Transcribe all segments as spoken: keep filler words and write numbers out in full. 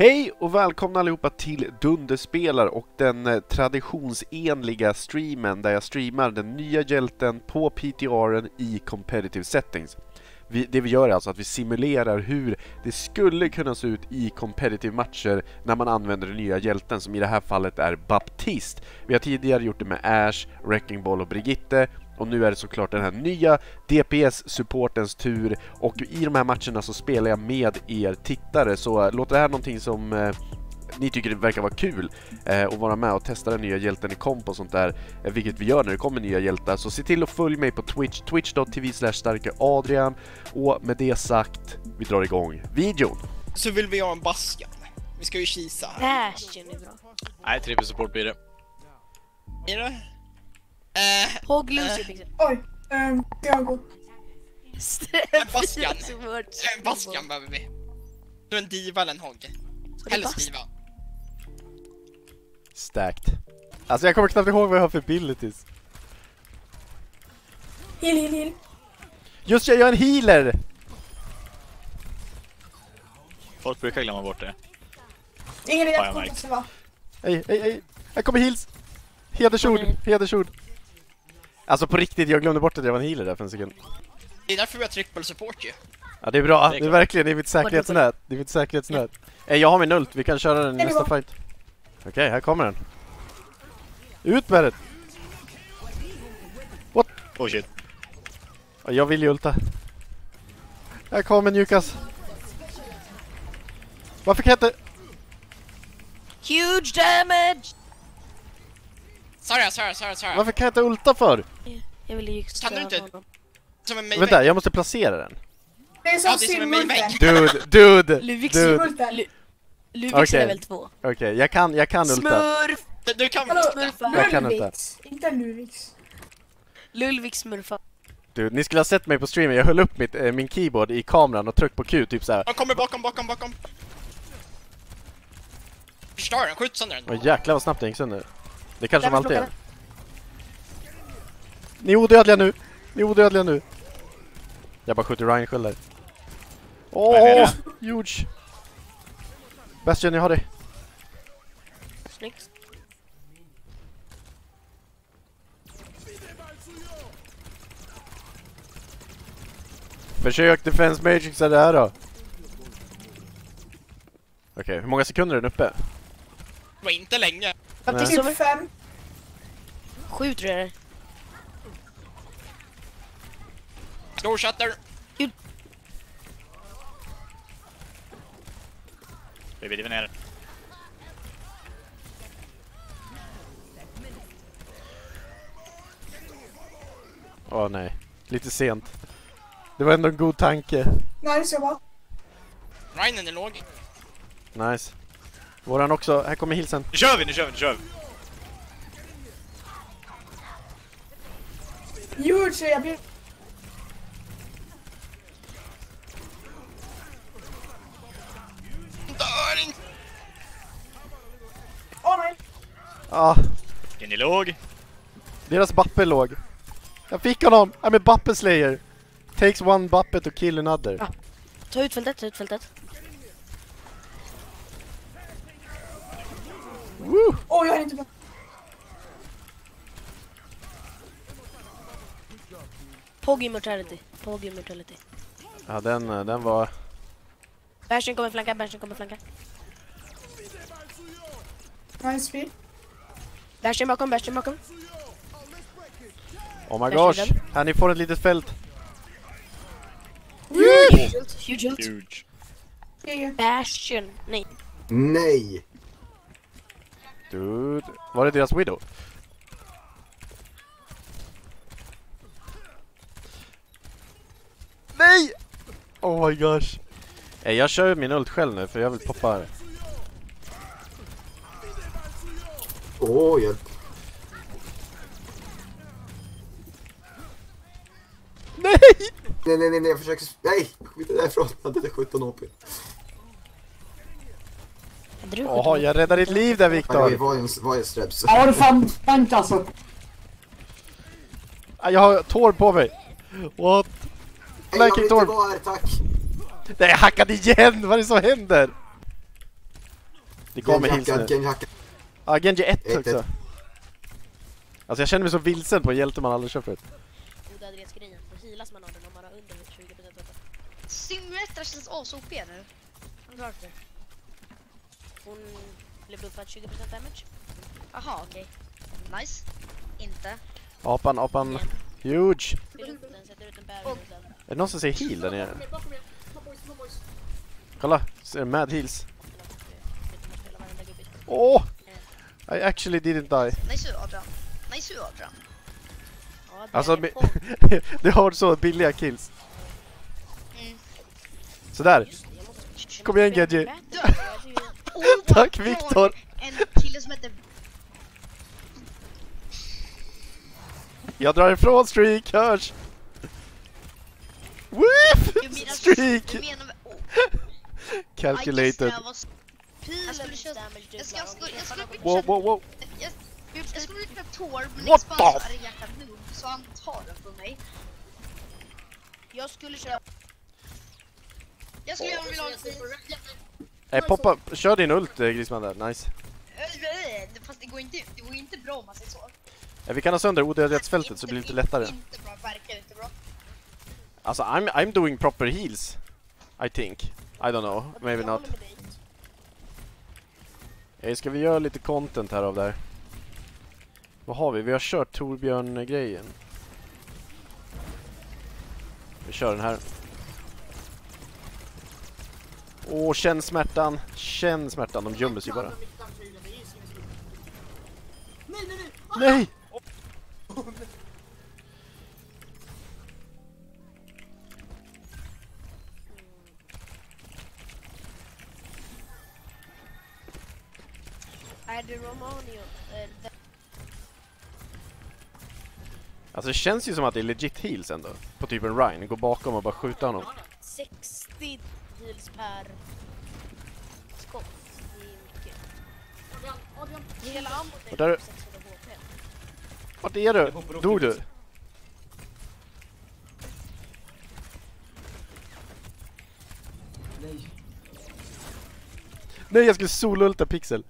Hej och välkomna allihopa till Dunderspelar och den eh, traditionsenliga streamen där jag streamar den nya hjälten på P T R:en i competitive settings. Vi, det vi gör är alltså att vi simulerar hur det skulle kunna se ut i competitive matcher när man använder den nya hjälten, som i det här fallet är Baptiste. Vi har tidigare gjort det med Ash, Wrecking Ball och Brigitte. Och nu är det såklart den här nya D P S-supportens tur. Och i de här matcherna så spelar jag med er tittare. Så låter det här någonting som eh, ni tycker det verkar vara kul eh, att vara med och testa den nya hjälten i komp och sånt där, eh, vilket vi gör när det kommer nya hjältar. Så se till att följa mig på Twitch, twitch dot t v slash starke adrian. Och med det sagt, vi drar igång videon. Så vill vi ha en Baskan. Vi ska ju kisa här. Bastion är bra. Nej, trippel support blir det. Är det? Eh, Hogg Lucy Pixel. Oj, um, jag går. en Baskan. En Baskan behöver vi. Du är en diva eller en hogg. Helst diva. Stacked. Alltså jag kommer knappt ihåg vad jag har för abilities. Heal, heal, heal. Just jag, jag är en healer! Folk brukar glömma bort det. Ingen idé Ja, jag att märkt. det va? Hej, hej, hej. Här kommer heals. Hedersord, hedersord. Alltså på riktigt, jag glömde bort att jag var en healer där för en sekund. Det är därför vi har triple support ju. Ja, det är bra. Det är Det är klart. verkligen, det är mitt säkerhetsnät. Det är mitt säkerhetsnät. Eh, jag har min ult, vi kan köra den i Är det nästa bra? fight. Okej, här kommer den. Ut med den! What? Oh shit. Ja, jag vill ju ulta. Här kommer Njukas. Varför kan jag inte... Huge damage! Sorry, sorry, sorry, sorry. Varför kan jag inte ulta för? Jag ville ju Kan du inte- honom. Som en Vänta, jag måste placera den. Det är som Ja, det är som en Silmulten. mainbank. Dude, dude, Luvix dude. Silmulten. Luvix Okej. är level två. Okej, jag kan, jag kan ulta. Smurf! Du, du kan Hallå, Smurfa. Jag kan inte. Lulvix. Inte Lulvix. Lulvix smurfa. Dude, ni skulle ha sett mig på streamen. Jag höll upp mitt, eh, min keyboard i kameran och tryckte på Q, typ såhär. De kommer bakom, bakom, bakom. Förstör den, skjut sönder den. Åh jäklar vad snabbt det gick sönder. Det kanske de Där alltid är. plockar Ni är odödliga nu. Ni är odödliga nu. Jag bara skjuter Ryan själv där. Åh, Nej, huge. Bastion, jag har dig. Snyggt. Försök defense matrix är det här då. Okej, hur många sekunder är den uppe? Det var inte länge. Nej. Typ fem. Sju tror jag det är. Slow shutter. Vi vill ner. Åh nej, lite sent. Det var ändå en god tanke. Nice jobbat. Ryan är låg. Nice. Våran också, här kommer hilsen. Nu kör vi, nu kör vi, nu kör vi. Huge, jag blir... Dör inte. Åh nej. Ah, Är ni låg? deras bappe låg. Jag fick honom! I'm a bappe slayer. Takes one bappe to kill another. Ja. Ta ut fältet, ta ut fältet. Woo! Åh, jag är inte bra. Pog immortality. Pog immortality. Ja, den, eh, den var... Bastion kommer flanka, Bastion kommer flanka. Nice speed. Bastion bakom, Bastion bakom. Oh my Jag gosh! kör den. Här ni får ett litet fält. Huge ult, huge ult. Huge. G G. Bastion, nej. Nej! Dude, var det deras widow? Nej! Oh my gosh. Nej, jag kör min ult själv nu för jag vill poppa här. Åh, hjälp. Nej! Nej, nej, nej, nej, jag försöker... Nej! Skjut därifrån. Jag hade sjutton H P. Hade du Jaha, jag räddar ditt liv där, Nej, Viktor. vad är en, vad är en streps? Ja, det fan spänt alltså. Ah, jag har tår på mig. What? Nej, jag Flanking vill inte Torp. vara här, tack. Nej, jag hackade igen! Vad är det som händer? Det kommer heals Genji nu. hackad, Genji hackad. Ja, Genji ett Ett, också. ett. Alltså jag känner mig så vilsen på en hjälte man aldrig kör förut. Odödlighetsgrejen. Då healas man av den om man har under tjugo procent weapon. Symmetra känns as O P nu. Varför? Hon blev buffad tjugo procent damage. Jaha, okej. Nice. Inte. Apan, apan. Huge! Fyll upp den, sätter ut en bär Och- och sen... Är det någon som säger heal där nere? Kolla, ser du mad heals? Åh! Oh, I actually didn't die. Nice Adrian. Nice Adrian. Ja, det Alltså, är mi- på. du har så billiga kills. Mm. Sådär. Just det, jag måste- Kom igen, Genji. Oh, Tack, från Viktor. En kille som heter... Jag drar ifrån streak, hörs! Woof! Du menar- Streak! Du menar... Oh, Calculated. Jag skulle köra... Jag ska... Jag skulle... Jag skulle... Wow, wow, wow. Jag, jag skulle köra Tor, men What Expanse the- är jäkla noob, så han tar den från mig. Jag skulle köra... Jag skulle gärna vilja ha lite... Eh, poppa, kör din ult, eh, Grisman där. Nice. Fast det går inte, det går inte bra om man säger så. Eh, vi kan ha sönder odödlighetsfältet så det blir lite lättare. Inte bra, verkar inte bra. Alltså, I'm, I'm doing proper heals. I think. I don't know. Maybe not. Eh, ska vi göra lite content här av det här? Vad har vi? Vi har kört Torbjörn-grejen. Vi kör den här. Åh, känn smärtan. Känn smärtan. De gömmer sig bara. Nej! Är det Romanio? Eh, det- Alltså det känns ju som att det är legit heals ändå. På typ en Ryan. Gå bakom och bara skjuta honom. sextio heals per skott. Det är mycket. Hela ammot Och där- är sexhundra H P. Vart är du? Dog du? Nej. Nej, jag skulle solulta Pixel.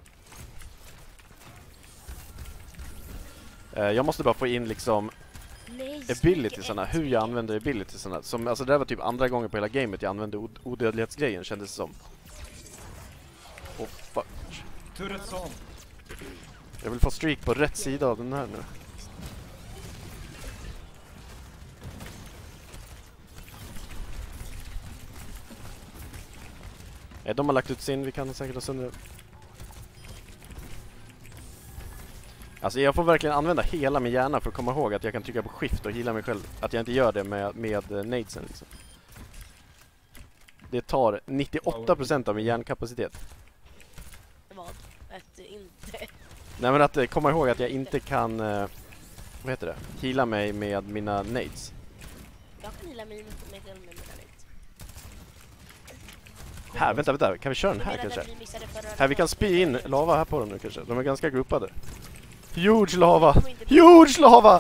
Eh, jag måste bara få in liksom Nej, abilitiesarna, hur jag använder abilitiesarna. Som, alltså det där var typ andra gången på hela gamet jag använde od- odödlighetsgrejen, kändes det som. Oh fuck. Turretson. Jag vill få streak på rätt sida av den här nu. Eh, de har lagt ut sin, vi kan säkert ha sönder. Alltså jag får verkligen använda hela min hjärna för att komma ihåg att jag kan trycka på shift och heala mig själv. Att jag inte gör det med, med uh, nadesen liksom. Det tar nittioåtta procent av min hjärnkapacitet. Vad? Att inte... Nej men att uh, komma ihåg att jag inte kan, uh, vad heter det? Heala mig med mina nades. Jag kan heala mig med med med mina nades. Här, vänta, vänta. Kan vi köra den här kanske? Här, vi kan spy in lava här på dem nu kanske. De är ganska gruppade. Huge lava! Huge lava!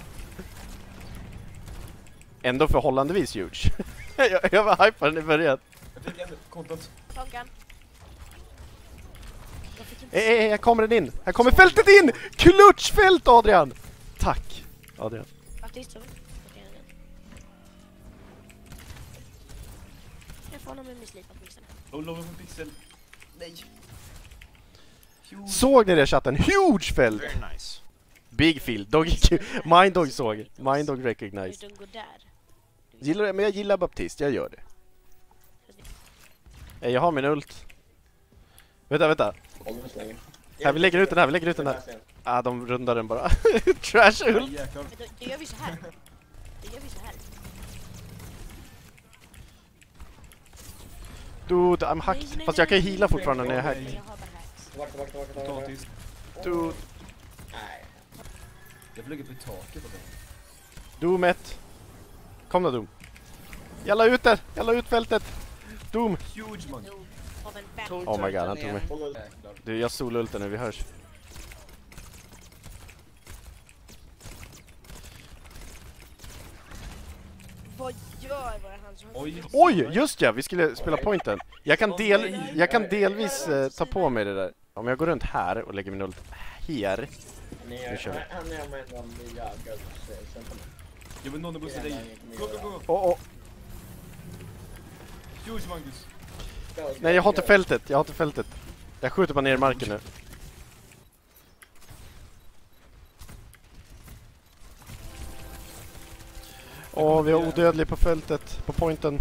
Ändå förhållandevis huge. jag, jag var hypad den i början. Jag fick en kontot. Klockan. Jag fick inte... Eh, eh, här kommer den in! Här kommer fältet in! Klutchfält, Adrian! Tack, Adrian. Faktiskt så. Okej, nej. Jag får honom med min slipat mixen. Och lovar på pixel. Nej. Jo. Såg ni det, chatten? Huge fält! Very nice. Big field. Doggy Q. Minddog såg. Minddog recognized. Du går där. Gillar det, men jag gillar Baptist, jag gör det. Eh, Jag har min ult. Vänta, vänta. Här, vi lägger ut den här, vi lägger ut den här. Ah, de rundar den bara. Trash ult. Jäklar. Men då, då gör vi så här. Då gör vi så här. Dude, I'm hacked. Nej, nej, Fast jag kan nej, heala nej, fortfarande när jag är nej, hacked. Jag har bara hacks. Potatis. Dude, Jag flyger på taket på den. Doom ett. Kom då, Doom. Jalla ut där, jalla ut fältet. Doom. Huge man. Jo, av en back. Oh my god, han tog mig. Jäklar. Du, jag solultar nu, vi hörs. Vad Jag var han som... Oj. Oj, just ja, vi skulle spela pointen. Jag kan, del, jag kan delvis eh, ta på mig det där. Om jag går runt här och lägger min ult här. Nu kör vi. Jag vill någon bussa dig. Gå, gå, gå. Åh, åh. Huge, Magnus. Nej, jag har inte fältet, jag har inte fältet. Jag skjuter bara ner i marken nu. Åh, vi har odödlig på fältet, på pointen.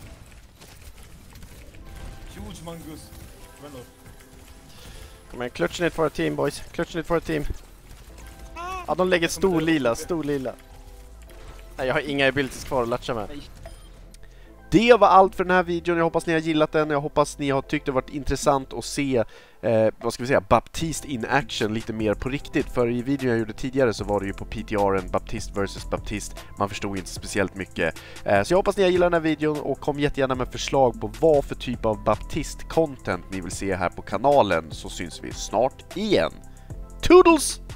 Huge, Magnus. Well up. Kom igen, clutchen it for a team, boys. Clutchen it for a team. Ja, de lägger stor lila, stor lila. Nej, jag har inga abilities kvar att latcha med. Det var allt för den här videon. Jag hoppas ni har gillat den. Jag hoppas ni har tyckt det varit intressant att se eh, vad ska vi säga, Baptiste in action lite mer på riktigt. För i videon jag gjorde tidigare så var det ju på P T R:en Baptiste versus Baptiste. Man förstod inte speciellt mycket. Eh, så jag hoppas ni har gillat den här videon och kom jättegärna med förslag på vad för typ av Baptiste content ni vill se här på kanalen, så syns vi snart igen. Toodles!